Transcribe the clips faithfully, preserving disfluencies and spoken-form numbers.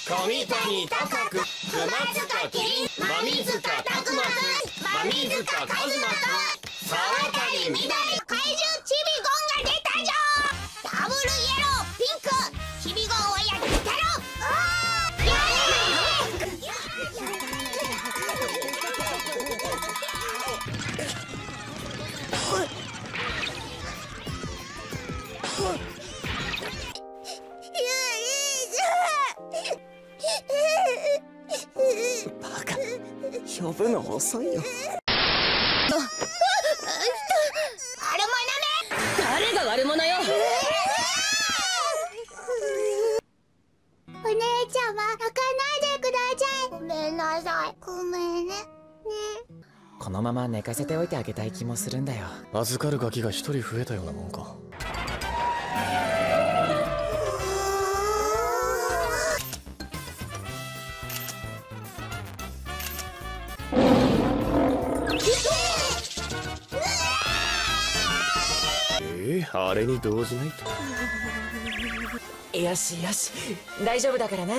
上谷高く、熊塚キリン、馬水塚拓磨くん、馬水塚和馬くん、沢谷みどり、怪獣チビゴンが出たじゃん。ダブルイエロー、ピンク、チビゴンをやってたろ。あー、やれー。 バカ、呼ぶの遅いよ。 誰が悪者よ。 お姉ちゃま、泣かないでください。ごめんなさい。ごめんね。ね。 このまま寝かせておいてあげたい気もするんだよ。 預かるガキが一人増えたようなもんか。えー、あれに動じないと。 よしよし、大丈夫だからな。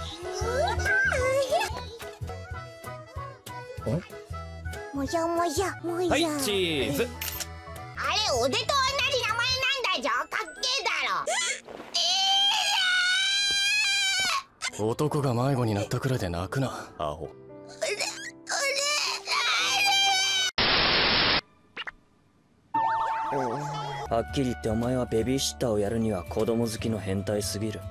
もやもやもや。 はい、チーズ。 あれ、俺と同じ名前なんだじゃ。かっけえだろ。えー、 男が迷子になったくらいで泣くな、アホ。 はっきり言ってお前はベビーシッターをやるには子供好きの変態すぎる。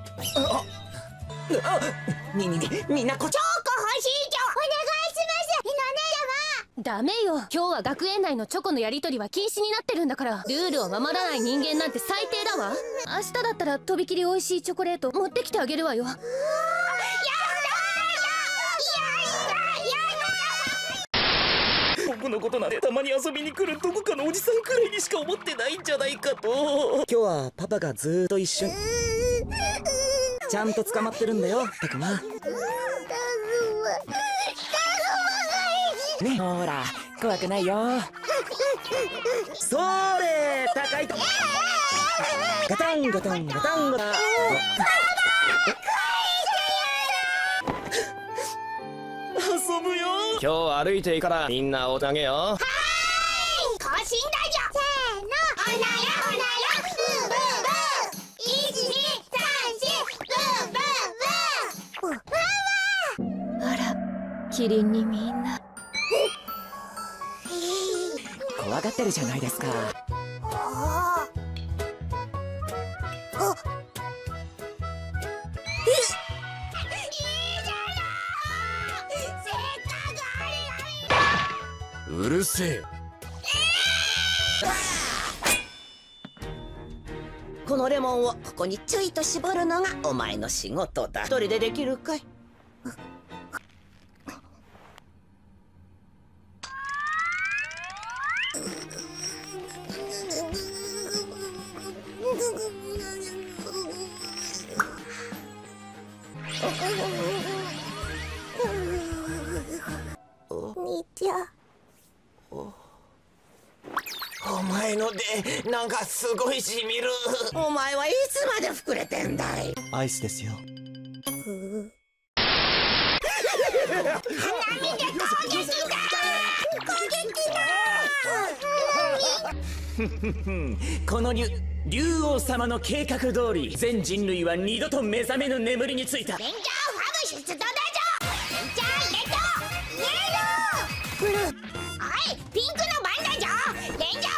みみみみんなこちょチョコ欲しいじゃ。お願いします。みの姉ダメよ。今日は学園内のチョコのやり取りは禁止になってるんだから。ルールを守らない人間なんて最低だわ。明日だったらとびきり美味しいチョコレート持ってきてあげるわよ。 僕のことなんてたまに遊びに来るどこかのおじさんくらいにしか思ってないんじゃないかと。今日はパパがずーっと一緒にちゃんと捕まってるんだよ、たくま。ね、ほら怖くないよ。そーれー、高いとガタンガタンガタンガタン。遊ぶよ。 今日歩いていいからみんなおあげよ。 はーい、更新だじゃ。せーの、おなやおなや、ブーブーブー。いち、に、さん、し、ブーブーブー。ワンワン。 あら、キリンにみんな怖がってるじゃないですか。 ああ。 うるせえ。 このレモンをここにちょいと絞るのがお前の仕事だ。一人でできるかい？ 兄ちゃん。 お前のでなんかすごいしみる。 お前はいつまで膨れてんだい？ アイスですよ。 波で攻撃だ。攻撃だ。 この竜竜王様の計画通り全人類は二度と目覚めぬ眠りについた。 レンジャーファブ出動だぞ。レンジャーゲットイエローブルー。おい、ピンクの番だぞ。レンジャーファブちゃんとや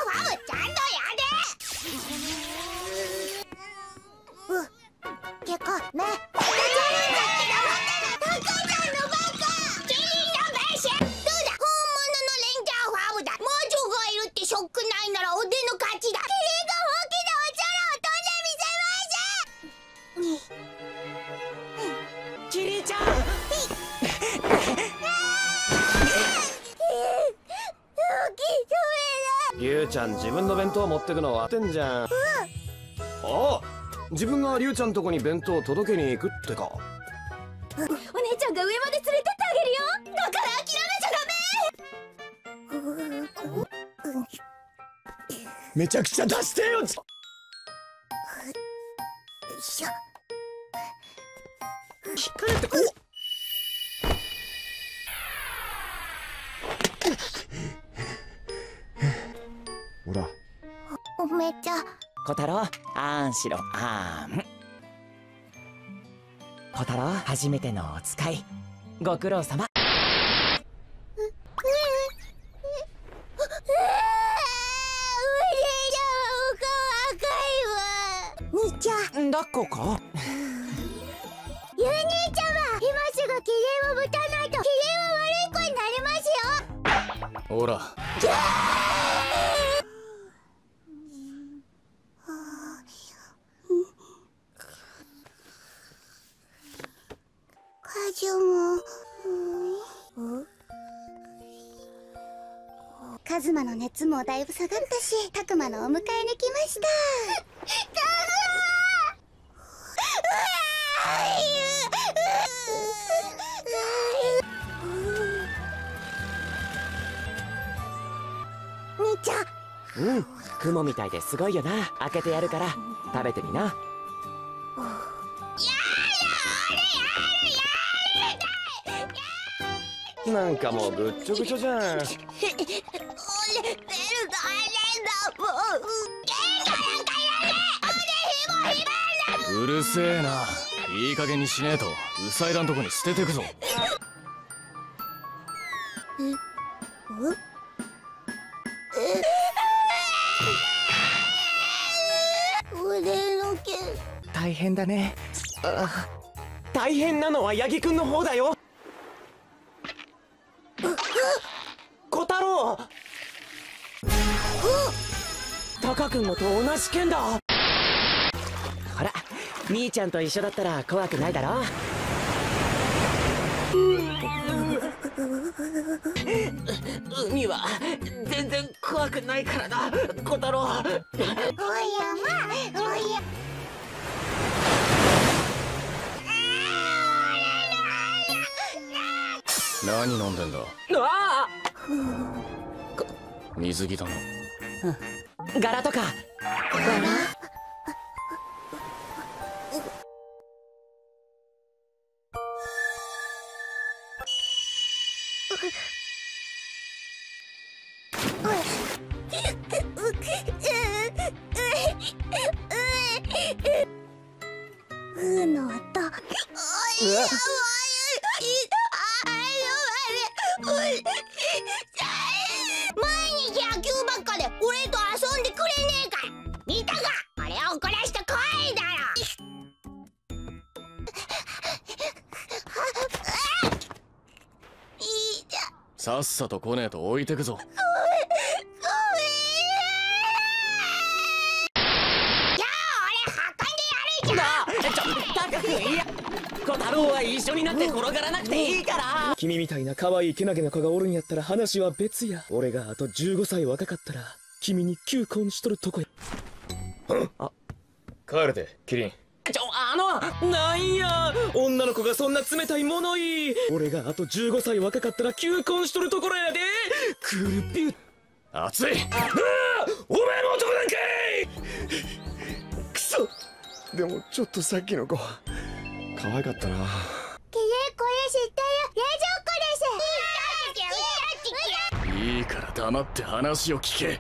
で。う結構ね。ショックないならおでの勝ちだ。キリンが本気でおちゃらを飛んでみせます。 キリンちゃん。 りゅうちゃん自分の弁当持ってくの分かってんじゃん。ああ、自分がりゅうちゃんとこに弁当届けに行くってか。 お姉ちゃんが上まで連れてってあげるよ。だから諦めちゃダメ。 めちゃくちゃ出してよ。 よいしょ。 聞かれて。 おほら。 おめちゃ。 小太郎、あんしろあん。小太郎、初めてのお使い、ご苦労様。 兄ちゃん、 抱っこか。 ゆう兄ちゃんは今すぐキリンをぶたないとキリンは悪い子になりますよ。 ほら。 カジュも、カズマの熱もだいぶ下がったし、タクマのお迎えに来ました。兄ちゃん。 うん、雲みたいですごいよな。開けてやるから食べてみな。 なんかもうぐっちょぐちょじゃん。 俺ベルトあれだもうゲートなんかやれ。俺ひもひばんだ。 うるせえな。いい加減にしねえとウサイラんとこに捨ててくぞ。 俺の毛。 大変だね。あ、大変なのはヤギくんの方だよ。小太郎、タカくんのと同じ剣だ。ほら、みーちゃんと一緒だったら怖くないだろ。海は全然怖くないからな、小太郎。 おやま、おや。 何飲んでんだ。 あ水着だな。 あ、柄とか。 うの音。毎日野球ばっかで俺と遊んでくれねえか。見たか、俺を怒らした声だろ。いいじゃん。 さっさと来ねえと置いてくぞ。 小太郎は一緒になって転がらなくていいから。君みたいな可愛いけなげな子がおるんやったら話は別や。俺があとじゅうごさい若かったら君に求婚しとるとこや。 あ、帰るでキリン。 ちょ、あの、なんや、女の子がそんな冷たい物言い。俺があとじゅうごさい若かったら求婚しとるところやで。クールビュー。 熱い。 ああ、お前も男なんかい。くそ。でもちょっとさっきの子可愛かったな。 キリン、これ知ってる。冷蔵庫です。 いいから黙って話を聞け。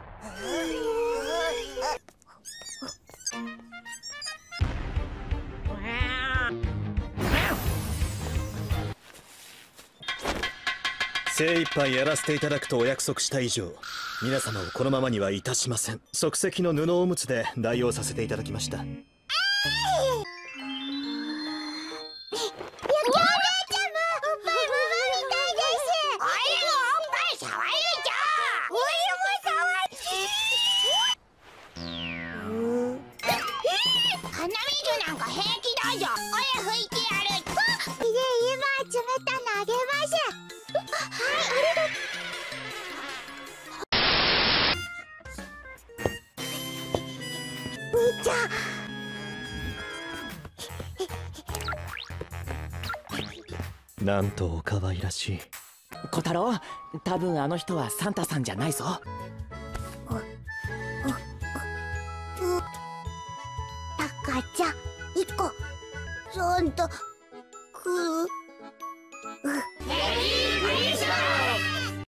精一杯やらせていただくとお約束した以上、皆様をこのままにはいたしません。即席の布おむつで代用させていただきました。なんとお可愛らしい。 小太郎、多分あの人はサンタさんじゃないぞ。 タカちゃん、一個サンタ来ね